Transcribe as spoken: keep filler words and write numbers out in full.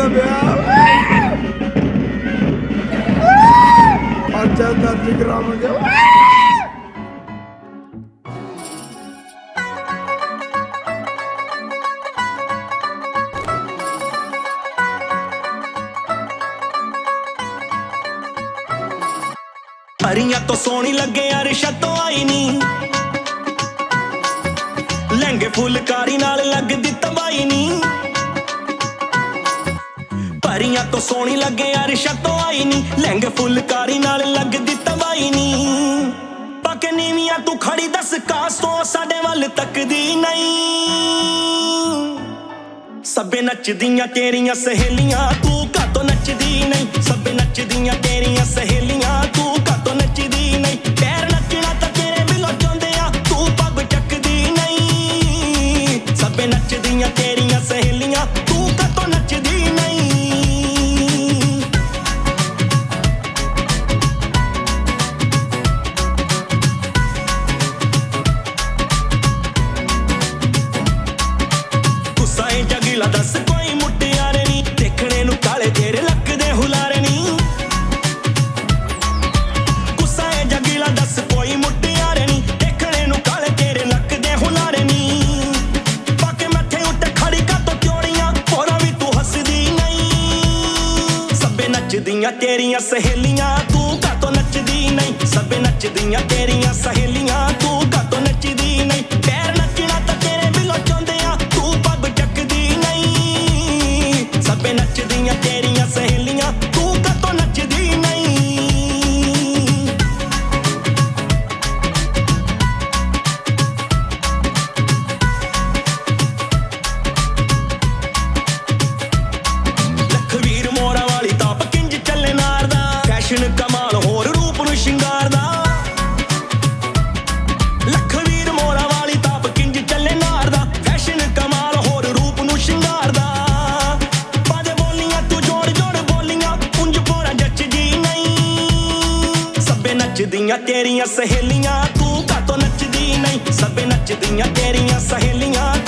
ਦਾ ਵਿਆਹ ਅੱਛਾ ਦਰਜ ਕਰਾਵਾਂਗੇ। परियां तो सोहनी लगे अरशा तो आई नी, लहंगे फुलकारी नाल लगदी तबाही नी। परियां तो सोहनी लगे अरशा तो आई नी, लहंगे फुलकारी नाल लगदी तबाही नी। पाके नीवियां तू खड़ी दस कास तो साडे वल तकदी नहीं। सबे नचदियां तेरियां सहेलियां तू कातों नचदी नहीं। सबे नचदियां तेरियां सहेलियां तू कातों नचदी नहीं। पैर नचना तां तेरे बिलों चाहुंदे आ तू पग चकदी नहीं। सबे नचदियां तेरियां सहेलियां तू कातों नचदी नहीं। गुस्सा ए जगीला दस कोई मुटियारे नी, देखणे नूं काले तेरे लकदे हुलारे नी। गुस्सा ए जगीला दस कोई मुटियारे नी, देखणे नूं काले तेरे लकदे हुलारे नी। पाके मथे उत्ते खड़ी कातों त्योड़ियां होरां वी तू हसदी नहीं। सबे नचदियां तेरियां सहेलियां तू कातों नचदी नहीं। सबे नचदियां तेरियां सहेलियां तू कातों नचदी नहीं। पैर नचना तां तेरे बिलों चाहुंदे आ तू पग चकदी नहीं। सबे नचदियां तेरियां सहेलियां तू कातों नचदी नहीं। लखवीर मोरा वाली ताप किंज चले नारदा, फैशन कमाल होर रूप नूं शिंगारदा। लखवीर मोरा वाली ताप किंज चले नारदा, फैशन कमाल होर रूप नूं शिंगारदा। पादे बोलियां तू जोड़ जोड़ बोलियां उंज पोरा जचदी नहीं। सबे नचदियां तेरियां सहेलियां तू कातों नचदी नहीं। सबे नचदियां तेरियां सहेलियां